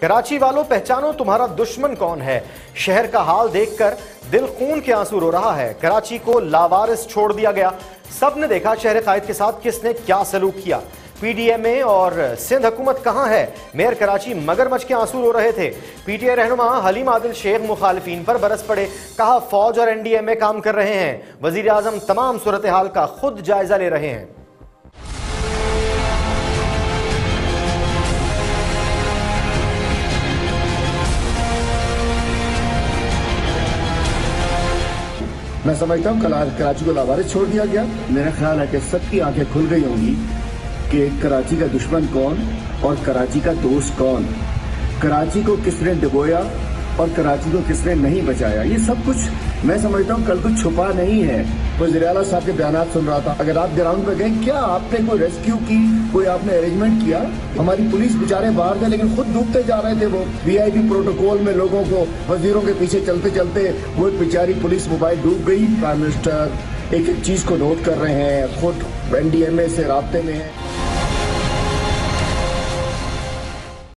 कराची वालों, पहचानो तुम्हारा दुश्मन कौन है। शहर का हाल देखकर दिल खून के आंसू रो रहा है। कराची को लावारिस छोड़ दिया गया। सबने देखा शहर कायद के साथ किसने क्या सलूक किया। पीडीएमए और सिंध हुकूमत कहां है। मेयर कराची मगरमच्छ के आंसू रो रहे थे। पीटीआई रहनुमा हलीम आदिल शेख मुखालिफिन पर बरस पड़े। कहा फौज और एनडीएमए काम कर रहे हैं। वजीर आजम तमाम सूरत हाल का खुद जायजा ले रहे हैं। मैं समझता हूँ कराची को लावारिस छोड़ दिया गया। मेरा ख्याल है कि सबकी आंखें खुल गई होंगी कि कराची का दुश्मन कौन और कराची का दोस्त कौन, कराची को किसने डुबोया और कराची को किसने नहीं बचाया। ये सब कुछ मैं समझता हूँ कल कुछ छुपा नहीं है। वज़ीर आला साहब के बयान सुन रहा था। अगर आप ग्राउंड पे गए, क्या आपने कोई रेस्क्यू की, कोई आपने अरेंजमेंट किया? हमारी पुलिस बेचारे बाहर थे लेकिन खुद डूबते जा रहे थे। वो वीआईपी प्रोटोकॉल में लोगों को, वजीरों के पीछे चलते चलते वो बेचारी पुलिस मोबाइल डूब गई। प्राइम मिनिस्टर एक एक चीज को नोट कर रहे हैं, खुद एनडीएमए से राब्ते में है।